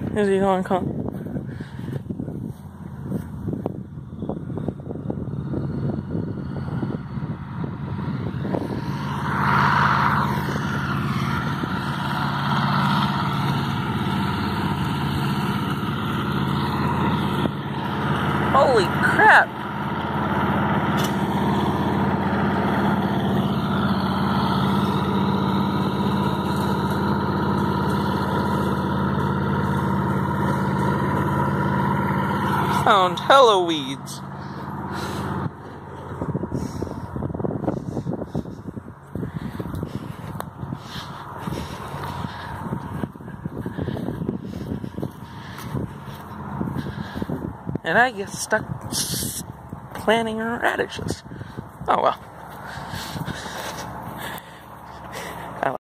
Is he going to come? Holy crap! Found hella weeds. And I get stuck planting radishes. Oh well.